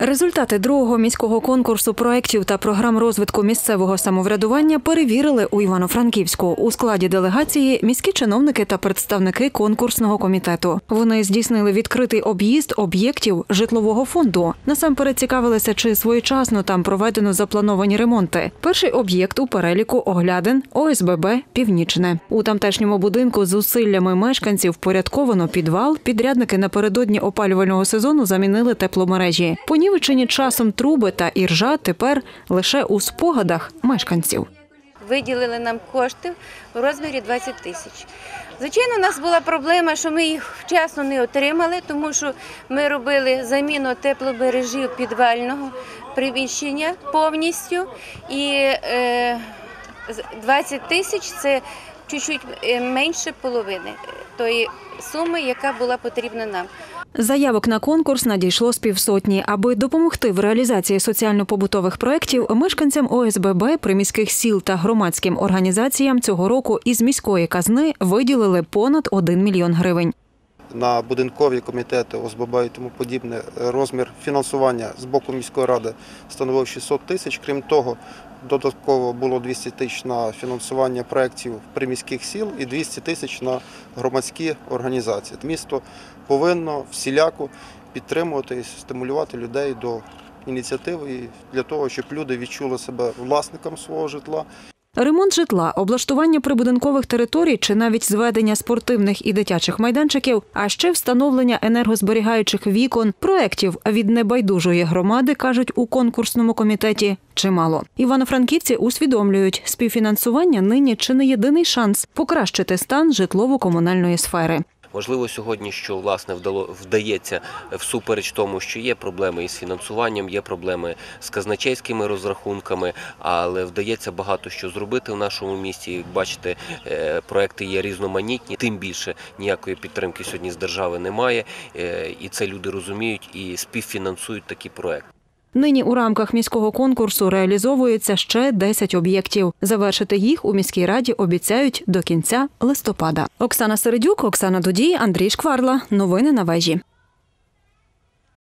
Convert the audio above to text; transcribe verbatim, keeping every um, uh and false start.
Результати другого міського конкурсу проєктів та програм розвитку місцевого самоврядування перевірили у Івано-Франківську. У складі делегації – міські чиновники та представники конкурсного комітету. Вони здійснили відкритий об'їзд об'єктів житлового фонду. Насамперед цікавилися, чи своєчасно там проведено заплановані ремонти. Перший об'єкт у переліку оглядин – О С Б Б «Північне». У тамтешньому будинку з зусиллями мешканців впорядковано підвал. Підрядники напередодні опалювального сезону замінили тепломережі. Понівечені часом труби та іржа тепер лише у спогадах мешканців. Виділили нам коштів у розмірі двадцять тисяч. Звичайно, у нас була проблема, що ми їх вчасно не отримали, тому що ми робили заміну тепломережі підвального приміщення повністю. І двадцять тисяч – це чуть-чуть менше половини тої суми, яка була потрібна нам. Заявок на конкурс надійшло з півсотні. Аби допомогти в реалізації соціально-побутових проєктів, мешканцям О С Б Б, приміських сіл та громадським організаціям цього року із міської казни виділили понад один мільйон гривень. На будинкові комітети О С Б Б і тому подібне розмір фінансування з боку міської ради становив шістсот тисяч. Крім того, додатково було двісті тисяч на фінансування проєктів приміських сіл і двісті тисяч на громадські організації. Місто повинно всіляко підтримувати і стимулювати людей до ініціативи для того, щоб люди відчули себе власником свого житла. Ремонт житла, облаштування прибудинкових територій чи навіть зведення спортивних і дитячих майданчиків, а ще встановлення енергозберігаючих вікон, проєктів від небайдужої громади, кажуть у конкурсному комітеті, чимало. Івано-франківці усвідомлюють, співфінансування нині чи не єдиний шанс покращити стан житлово-комунальної сфери. Можливо, сьогодні, що, власне, вдається всупереч тому, що є проблеми із фінансуванням, є проблеми з казначейськими розрахунками, але вдається багато що зробити в нашому місті. Як бачите, проекти є різноманітні, тим більше ніякої підтримки сьогодні з держави немає, і це люди розуміють і співфінансують такі проекти. Нині у рамках міського конкурсу реалізовується ще десять об'єктів. Завершити їх у міській раді обіцяють до кінця листопада. Оксана Середюк, Оксана Дудій, Андрій Шкварла. Новини на вежі.